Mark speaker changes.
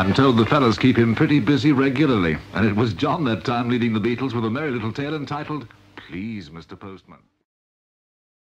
Speaker 1: I'm told the fellas keep him pretty busy regularly, and it was John that time leading the Beatles with a merry little tale entitled Please, Mr. Postman.